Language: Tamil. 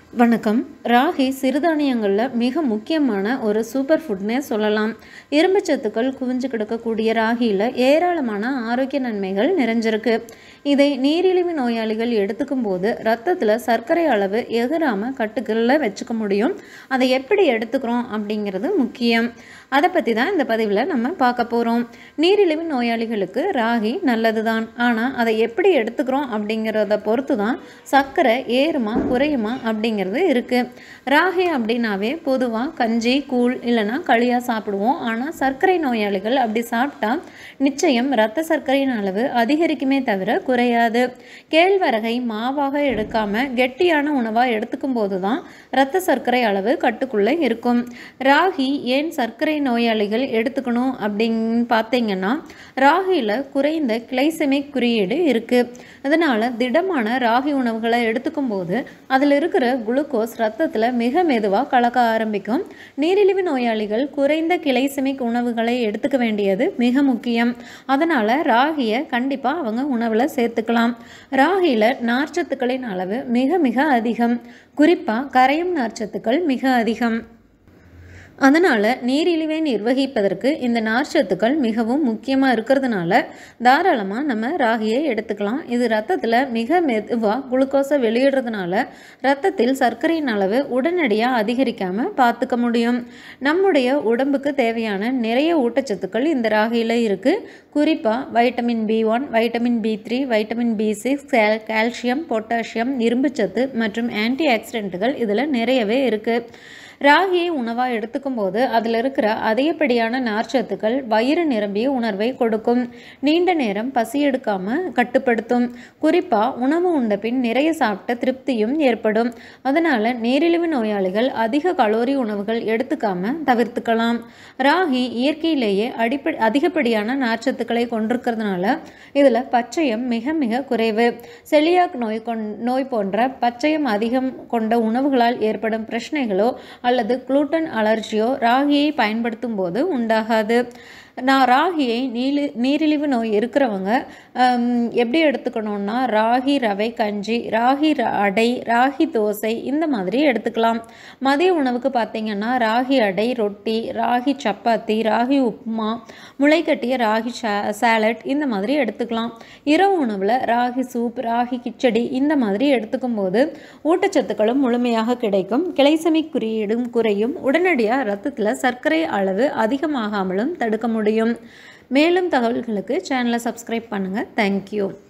வணக்கம். ராகி சிறுதானியங்களில் மிக முக்கியமான ஒரு சூப்பர் ஃபுட்னே சொல்லலாம். இரும்புச்சத்துக்கள் குவிஞ்சு கிடக்கக்கூடிய ராகியில் ஏராளமான ஆரோக்கிய நன்மைகள் நிறைஞ்சிருக்கு. இதை நீரிழிவு நோயாளிகள் எடுத்துக்கும் போது ரத்தத்தில் சர்க்கரை அளவு எகராமல் கட்டுக்களில் வச்சுக்க முடியும். அதை எப்படி எடுத்துக்கிறோம் அப்படிங்கிறது முக்கியம். அதை பற்றி தான் இந்த பதிவில் நம்ம பார்க்க போகிறோம். நீரிழிவு நோயாளிகளுக்கு ராகி நல்லது தான், ஆனால் அதை எப்படி எடுத்துக்கிறோம் அப்படிங்கிறத பொறுத்து தான் சர்க்கரை ஏறுமா குறையுமா அப்படிங்கிறது இருக்குது. ராகி அப்படின்னாவே பொதுவாக கஞ்சி கூழ் இல்லைன்னா களியாக சாப்பிடுவோம். ஆனால் சர்க்கரை நோயாளிகள் அப்படி சாப்பிட்டா நிச்சயம் இரத்த சர்க்கரையின் அளவு அதிகரிக்குமே தவிர குறையாது. கேழ்வரகை மாவாக எடுக்காமல் கெட்டியான உணவாக எடுத்துக்கும் போது தான் இரத்த சர்க்கரை அளவு கட்டுக்குள்ளே இருக்கும். ராகி ஏன் சர்க்கரை நோயாளிகள் எடுத்துக்கணும் அப்படின்னு பார்த்தீங்கன்னா, ராகியில் குறைந்த கிளைசெமிக் குறியீடு இருக்குது. அதனால் திடமான ராகி உணவுகளை எடுத்துக்கும் போது அதில் இருக்கிற குளுக்கோஸ் ரத்தத்தில் மிக மெதுவாக கலக்க ஆரம்பிக்கும். நீரிழிவு நோயாளிகள் குறைந்த கிளைசெமிக் உணவுகளை எடுத்துக்க வேண்டியது மிக முக்கியம். அதனால் ராகியை கண்டிப்பாக அவங்க உணவில் சேர்த்துக்கலாம். ராகியில் நார்ச்சத்துக்களின் அளவு மிக மிக அதிகம். குறிப்பாக கரையும் நார்ச்சத்துக்கள் மிக அதிகம். அதனால் நீரிழிவை நிர்வகிப்பதற்கு இந்த நார்ச்சத்துக்கள் மிகவும் முக்கியமாக இருக்கிறதுனால தாராளமாக நம்ம ராகியை எடுத்துக்கலாம். இது ரத்தத்தில் மிக மெதுவாக குளுக்கோஸை வெளியிடுறதுனால ரத்தத்தில் சர்க்கரையின் அளவு உடனடியாக அதிகரிக்காமல் பார்த்துக்க முடியும். நம்முடைய உடம்புக்கு தேவையான நிறைய ஊட்டச்சத்துக்கள் இந்த ராகியில் இருக்குது. குறிப்பாக vitamin B1, vitamin B3, vitamin B6, calcium, potassium, இரும்புச்சத்து மற்றும் ஆன்டி ஆக்சிடென்ட்டுகள் இதில் நிறையவே இருக்குது. ராகியை உணவாக எடுத்துக்கும் போது அதில் இருக்கிற அதிகப்படியான நார்ச்சத்துக்கள் வயிறு நிரம்பிய உணர்வை கொடுக்கும். நீண்ட நேரம் பசி எடுக்காமல் கட்டுப்படுத்தும். குறிப்பாக உணவு உண்ட பின் நிறைய சாப்பிட்ட திருப்தியும் ஏற்படும். அதனால் நீரிழிவு நோயாளிகள் அதிக கலோரி உணவுகள் எடுத்துக்காமல் தவிர்த்துக்கலாம். ராகி இயற்கையிலேயே அதிகப்படியான நார்ச்சத்துக்களை கொண்டிருக்கிறதுனால இதில் பச்சையம் மிக மிக குறைவு. செலியாக் நோய் போன்ற பச்சையம் அதிகம் கொண்ட உணவுகளால் ஏற்படும் பிரச்சனைகளோ அல்லது குளூட்டன் அலர்ஜியோ ராகியை பயன்படுத்தும் போது உண்டாகாது. ராகியை நீரிழிவு நோய் இருக்கிறவங்க எப்படி எடுத்துக்கணும்னா, ராகி ரவை கஞ்சி, ராகி அடை, ராகி தோசை இந்த மாதிரி எடுத்துக்கலாம். மதிய உணவுக்கு பார்த்திங்கன்னா ராகி அடை, ரொட்டி, ராகி சப்பாத்தி, ராகி உப்புமா, முளைக்கட்டிய ராகி சாலட் இந்த மாதிரி எடுத்துக்கலாம். இரவு உணவில் ராகி சூப், ராகி கிச்சடி இந்த மாதிரி எடுத்துக்கும் போது ஊட்டச்சத்துக்களும் முழுமையாக கிடைக்கும். கிளைசெமிக் குறியீடும் குறையும். உடனடியாக இரத்தத்தில் சர்க்கரை அளவு அதிகமாகாமலும் தடுக்க முடியும். மேலும் தகவல்களுக்கு சேனலை சப்ஸ்கிரைப் பண்ணுங்கள். தேங்க்யூ.